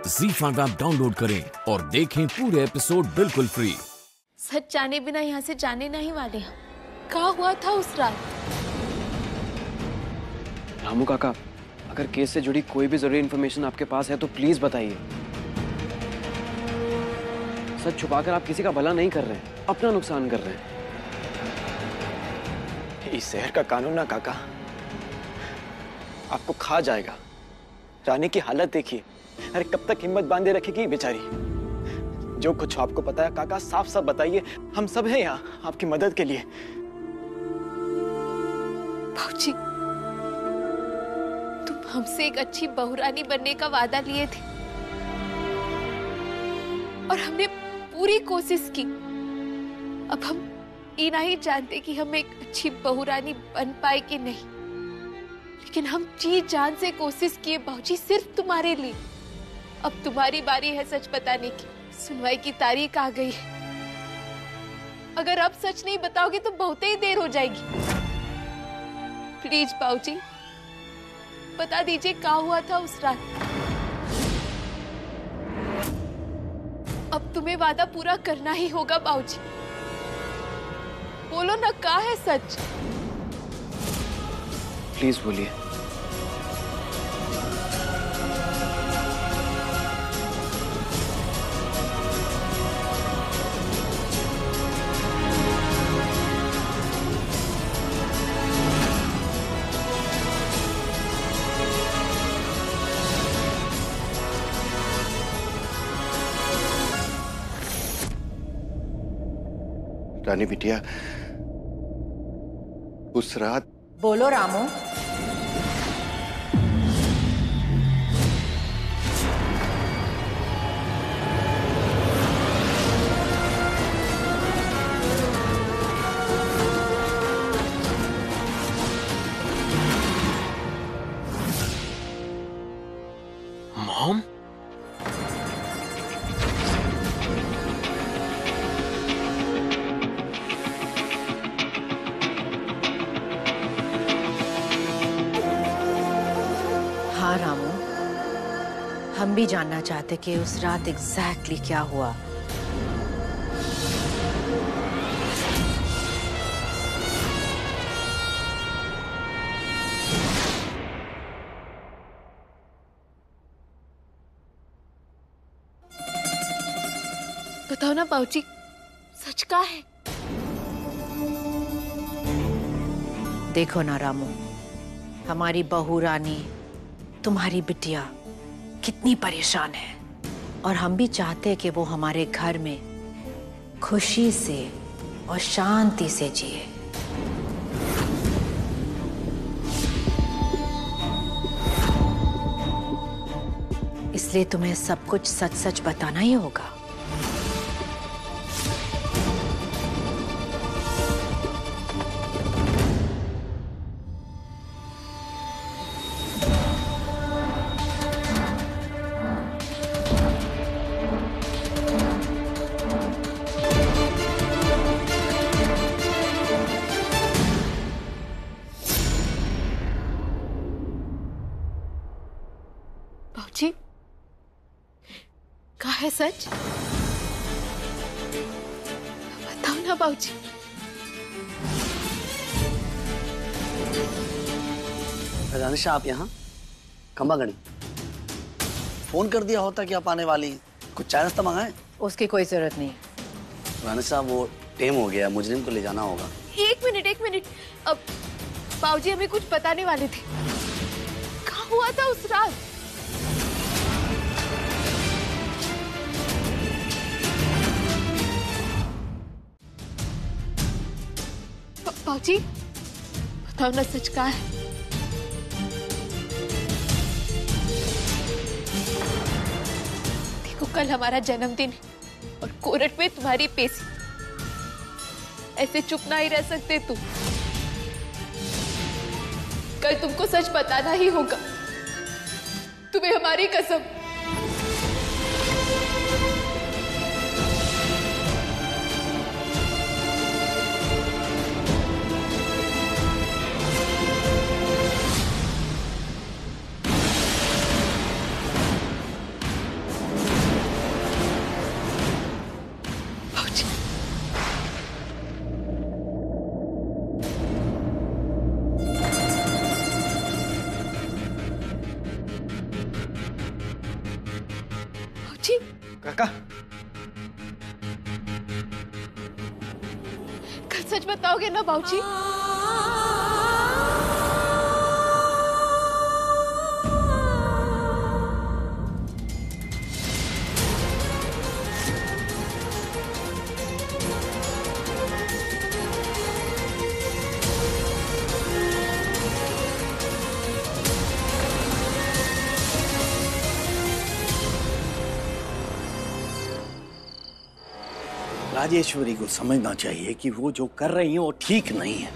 ZEE5 app download करें और देखें पूरे एपिसोड बिल्कुल फ्री। सच जाने बिना यहाँ से जाने नहीं वाले हम। क्या हुआ था उस रात? रामू काका, अगर केस से जुड़ी कोई भी जरूरी इंफॉर्मेशन आपके पास है तो प्लीज बताइए। सच छुपाकर आप किसी का भला नहीं कर रहे हैं, अपना नुकसान कर रहे हैं। इस शहर का कानून ना काका आपको खा जाएगा। रानी की हालत देखिए। अरे कब तक हिम्मत बांधे रखेगी बेचारी। जो कुछ आपको पता है काका साफ साफ बताइए, हम सब हैं यहाँ आपकी मदद के लिए। बाबूजी, तुम हमसे एक अच्छी बहुरानी बनने का वादा लिए थे और हमने पूरी कोशिश की। अब हम ये नहीं जानते कि हम एक अच्छी बहुरानी बन पाए कि नहीं, लेकिन हम जी जान से कोशिश किए बाबूजी, सिर्फ तुम्हारे लिए। अब तुम्हारी बारी है सच बताने की। सुनवाई की तारीख आ गई है। अगर अब सच नहीं बताओगे तो बहुत ही देर हो जाएगी। प्लीज बाबूजी, बता दीजिए क्या हुआ था उस रात। अब तुम्हें वादा पूरा करना ही होगा बाबूजी। बोलो ना, क्या है सच? प्लीज बोलिए। रानी बिटिया, उस रात। बोलो रामू। मॉम? हाँ रामू, हम भी जानना चाहते कि उस रात एग्जैक्टली क्या हुआ। बताओ ना बाबूजी, सच क्या है? देखो ना रामू, हमारी बहू रानी, तुम्हारी बिटिया कितनी परेशान है और हम भी चाहते हैं कि वो हमारे घर में खुशी से और शांति से जिए। इसलिए तुम्हें सब कुछ सच सच बताना ही होगा। बाबूजी, क्या है सच? बताओ ना बाबूजी। रानिशा, आप यहाँ? खंबागढ़ी फोन कर दिया होता कि आप आने वाली हैं। कुछ चाय नाश्ता मंगाएं? उसकी कोई जरूरत नहीं। रानिशा, वो टेम हो गया, मुजरिम को ले जाना होगा। एक मिनट। अब बाबूजी हमें कुछ बताने वाले थे। क्या हुआ था उस रात? बाबूजी, बताओ ना, सच क्या है? देखो, कल हमारा जन्मदिन है और कोर्ट में तुम्हारी पेशी। ऐसे चुप नहीं रह सकते तुम। कल तुमको सच बताना ही होगा। तुम्हें हमारी कसम। बाबूजी, काका, कल सच बताओगे ना बाबूजी? राजेश्वरी को समझना चाहिए कि वो जो कर रही है वो ठीक नहीं है।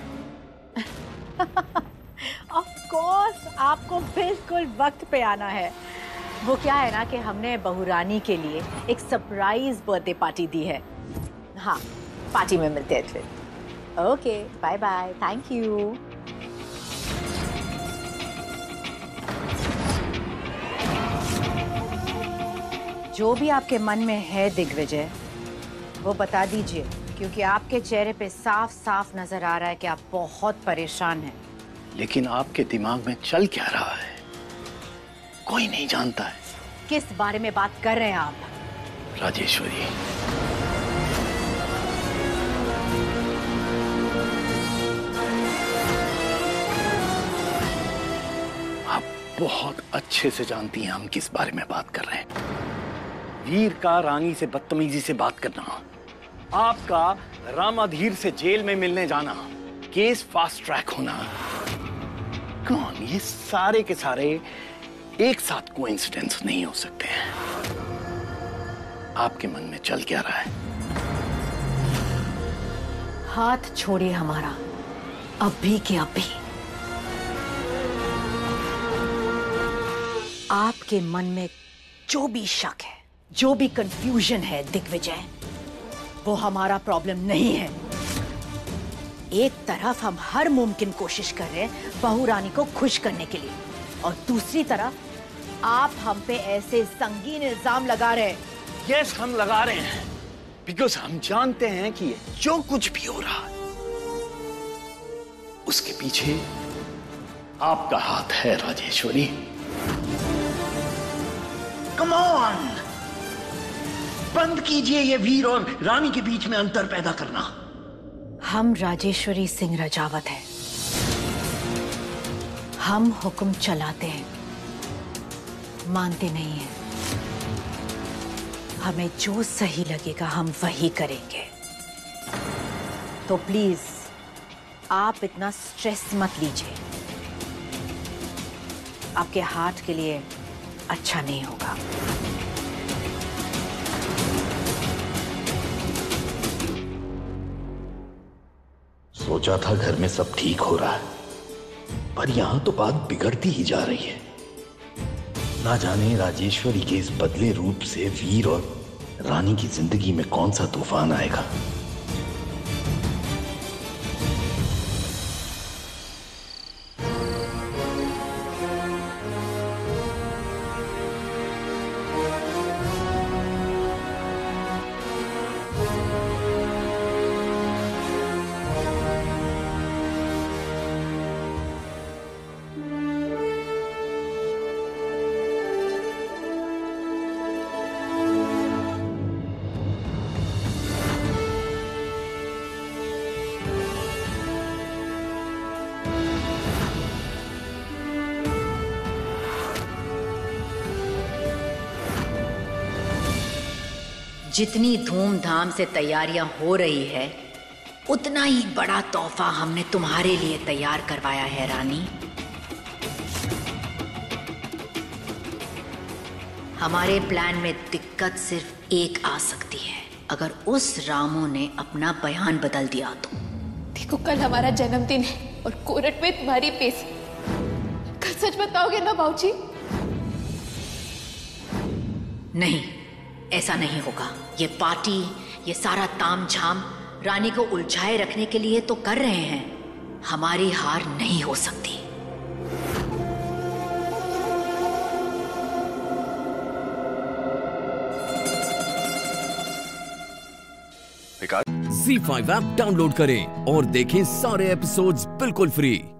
ऑफ कोर्स आपको बिल्कुल वक्त पे आना है। वो क्या है ना कि हमने बहुरानी के लिए एक सरप्राइज बर्थडे पार्टी दी है। हाँ, पार्टी में मिलते हैं फिर। Okay, bye bye, thank you. जो भी आपके मन में है दिग्विजय, वो बता दीजिए, क्योंकि आपके चेहरे पे साफ साफ नजर आ रहा है कि आप बहुत परेशान हैं। लेकिन आपके दिमाग में चल क्या रहा है कोई नहीं जानता है। किस बारे में बात कर रहे हैं आप? राजेश्वरी, आप बहुत अच्छे से जानती हैं हम किस बारे में बात कर रहे हैं। वीर का रानी से बदतमीजी से बात करना, आपका रामाधीर से जेल में मिलने जाना, केस फास्ट ट्रैक होना, कौन ये सारे के सारे एक साथ कोइंसिडेंस नहीं हो सकते हैं। आपके मन में चल क्या रहा है? हाथ छोड़िए हमारा, अभी के अभी। आपके मन में जो भी शक है, जो भी कंफ्यूजन है दिग्विजय, वो हमारा प्रॉब्लम नहीं है। एक तरफ हम हर मुमकिन कोशिश कर रहे हैं बहुरानी को खुश करने के लिए, और दूसरी तरफ आप हम पे ऐसे संगीन इल्जाम लगा रहे हैं। यस, हम लगा रहे हैं बिकॉज हम जानते हैं कि जो कुछ भी हो रहा है उसके पीछे आपका हाथ है। राजेश्वरी, कम ऑन, बंद कीजिए ये वीर और रानी के बीच में अंतर पैदा करना। हम राजेश्वरी सिंह रजावत हैं। हम हुक्म चलाते हैं, मानते नहीं हैं। हमें जो सही लगेगा हम वही करेंगे। तो प्लीज आप इतना स्ट्रेस मत लीजिए, आपके हार्ट के लिए अच्छा नहीं होगा। सोचा था घर में सब ठीक हो रहा है, पर यहां तो बात बिगड़ती ही जा रही है। ना जाने राजेश्वरी के इस बदले रूप से वीर और रानी की जिंदगी में कौन सा तूफान आएगा। जितनी धूमधाम से तैयारियां हो रही है, उतना ही बड़ा तोहफा हमने तुम्हारे लिए तैयार करवाया है रानी। हमारे प्लान में दिक्कत सिर्फ एक आ सकती है, अगर उस रामू ने अपना बयान बदल दिया तो। देखो, कल हमारा जन्मदिन है और कोर्ट में तुम्हारी पेश। कल सच बताओगे ना बाबूजी? नहीं, ऐसा नहीं होगा। ये पार्टी, ये सारा तामझाम रानी को उलझाए रखने के लिए तो कर रहे हैं। हमारी हार नहीं हो सकती। ZEE5 ऐप डाउनलोड करें और देखें सारे एपिसोड्स बिल्कुल फ्री।